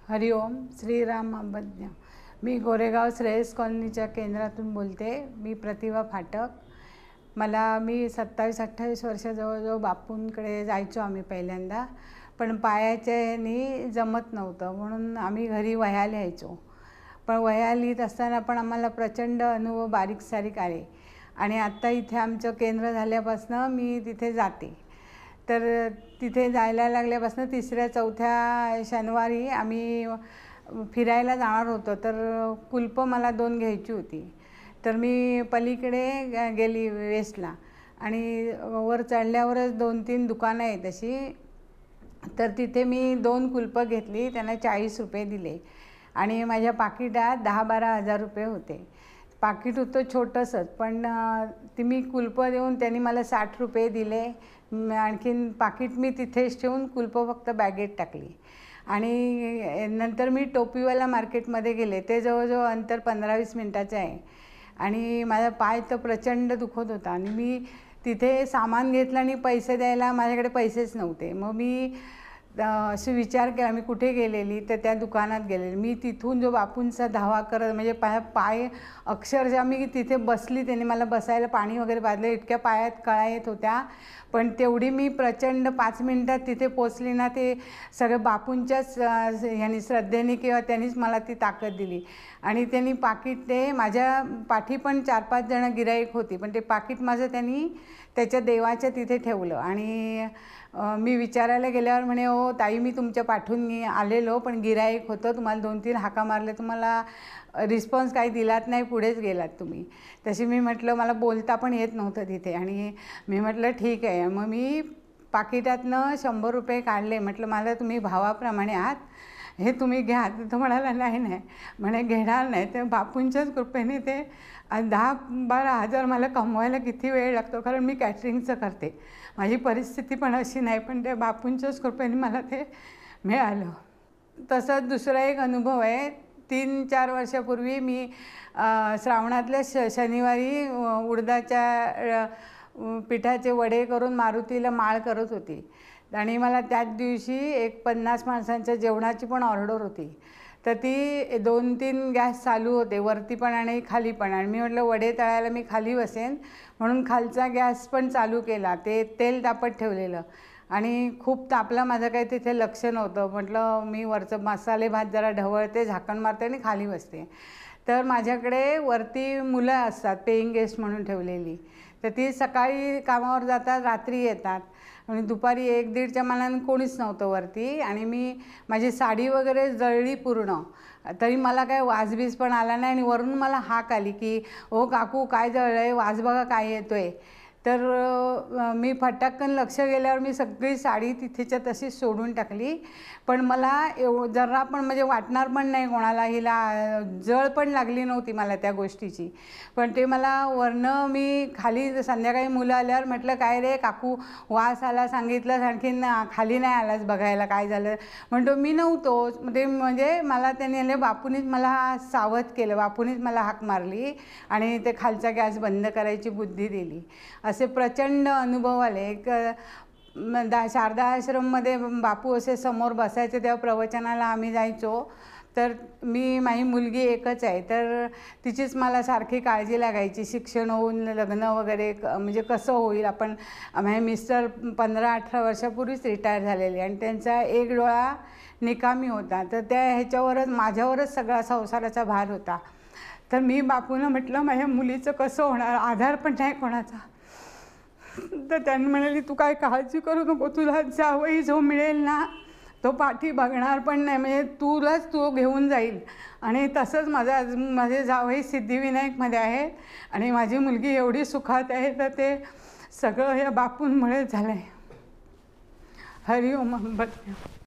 हरिओम श्रीराम अभज्ञ। मी गोरेगाव श्रेयस कॉलनीच्या केंद्रातून बोलते। मी प्रतिभा फाटक। मी 27-28 वर्ष जवळजवळ बापूंकडे जायचो आम्ही पहिल्यांदा, पण पायाच्या ह्यानी जमत नव्हतं म्हणून आम्ही घरी वह्या लिहायचो। पण वह्या लिहित असताना पण आम्हाला प्रचंड अनुभव बारीक सारीक आले आणि आता इथे आमचं केंद्र झाल्यापासून मी तिथे जाते। तर तिथे जायला लागल्यापासून 3ऱ्या-4थ्या शनिवारी आम्ही फिरायला जाणार होतो, तर कुलप मला 2 घ्यायची होती। तर मी पलीकडे गेली वेस्टला आणि वर चढल्यावरच 2-3 दुकानं आहेत अशी। तर तिथे मी 2 कुलप घेतली, त्यांना 40 रुपये दिले आणि माझ्या पाकिटात 10-12 हजार रुपये होते। पाकिट होतं छोटंसंच, पण ती मी कुलप देऊन त्यांनी मला 60 रुपये दिले। आणखीन पाकिट मी तिथेच ठेवून कुलप फक्त बॅगेत टाकली आणि नंतर मी टोपीवाला मार्केटमध्ये गेले। ते जवळजवळ अंतर 15-20 मिनिटाचं आहे आणि माझा पाय तर प्रचंड दुखत होता आणि मी तिथे सामान घेतलं आणि पैसे द्यायला माझ्याकडे पैसेच नव्हते। मग मी असे विचार केला, मी कुठे गेलेली, तर त्या दुकानात गेलेली। मी तिथून जो बापूंचा धावा करत म्हणजे पाय अक्षरशः मी तिथे बसली, त्यांनी मला बसायला पाणी वगैरे पाजलं, इतक्या पायात कळा येत होत्या। पण तेवढी मी प्रचंड 5 मिनिटात तिथे पोचली ना, ते सगळं बापूंच्याच ह्यानी श्रद्धेने किंवा त्यांनीच मला ती ताकद दिली आणि त्यांनी पाकिट ते माझ्या पाठी पण 4-5 जण गिराईक होती, पण ते पाकिट माझं त्यांनी त्याच्या देवाच्या तिथे ठेवलं आणि मी विचारायला गेल्यावर म्हणे, "ओ ताई, मी तुमच्या पाठून आलेलो, पण गिराईक होतं, तुम्हाला 2-3 हाका मारले, तुम्हाला रिस्पॉन्स काही दिलात नाही, पुढेच गेलात तुम्ही." तशी मी म्हटलं, मला बोलता पण येत नव्हतं तिथे आणि मी म्हटलं ठीक आहे। मग मी पाकिटातनं 100 रुपये काढले। म्हटलं, मला तुम्ही भावाप्रमाणे आहात, हे तुम्ही घ्या। तो म्हणाला, नाही नाही म्हणे, घेणार नाही। तर बापूंच्याच कृपेने ते 10-12 हजार मला कमवायला किती वेळ लागतो, कारण मी कॅटरिंगचं करते, माझी परिस्थिती पण अशी नाही, पण त्या बापूंच्याच कृपेने मला ते मिळालं। तसंच दुसरा एक अनुभव आहे। 3-4 वर्षापूर्वी मी श्रावणातल्या शनिवारी उडदाच्या पिठाचे वडे करून मारुतीला माळ करत होती आणि मला त्याच दिवशी एक 50 माणसांच्या जेवणाची पण ऑर्डर होती। तर ती 2-3 गॅस चालू होते, वरती पण आणि खाली पण, आणि मी म्हटलं वडे तळायला मी खाली बसेन म्हणून खालचा गॅस पण चालू केला, ते तेल तापत ठेवलेलं आणि खूप तापला, माझं काही तिथे लक्ष नव्हतं। म्हटलं मी वरचं मसाले भात जरा ढवळते, झाकण मारते आणि खाली बसते। तर माझ्याकडे वरती मुलं असतात पेइंग गेस्ट म्हणून ठेवलेली, तर ती सकाळी कामावर जातात, रात्री येतात आणि दुपारी 1-1:30च्या मानाने कोणीच नव्हतं वरती आणि मी माझी साडी वगैरे जळली पूर्ण, तरी मला काय वाजबीज पण आला नाही आणि वरून मला हाक आली की, "ओ काकू, काय जळलं आहे, वाज बघा काय येतोय." तर मी फटाकन लक्ष गेल्यावर मी सगळी साडी तिथेच्या तशीच सोडून टाकली। पण मला जरा पण म्हणजे वाटणार पण नाही कोणाला, हिला जळ पण लागली नव्हती मला त्या गोष्टीची। पण ते मला वरनं मी खाली संध्याकाळी मुलं आल्यावर म्हटलं, "काय रे काकू, वास आला सांगितलंस, आणखीन खाली नाही आलास बघायला काय झालं?" म्हणतो, "मी नव्हतो." ते म्हणजे मला त्यांनी बापूनीच मला सावध केलं, बापूनीच मला हाक मारली आणि ते खालचा गॅस बंद करायची बुद्धी दिली। असे प्रचंड अनुभव आले। एक शारदा आश्रममध्ये बापू असे समोर बसायचे, तेव्हा प्रवचनाला आम्ही जायचो। तर माझी मुलगी एकच आहे, तर तिचीच मला सारखी काळजी लागायची, शिक्षण होऊन लग्न वगैरे म्हणजे कसं होईल। माझे मिस्टर 15-18 वर्षापूर्वीच रिटायर झालेले आणि त्यांचा एक डोळा निकामी होता, तर ह्याच्यावरच माझ्यावरच सगळा संसाराचा भार होता। तर मी बापूंना म्हटलं, माझ्या मुलीचं कसं होणार, आधार पण नाही कोणाचा। तर त्यांनी म्हणाली, "तू काय काळजी करू नको, तुला जावई जो मिळेल ना, तो पाठी बघणार पण नाही, म्हणजे तुलाच तो घेऊन जाईल." आणि तसंच माझे जावई सिद्धिविनायकमध्ये आहेत आणि माझी मुलगी एवढी सुखात आहे, तर ते सगळं या बापूंमुळे झालं आहे। हरिओम.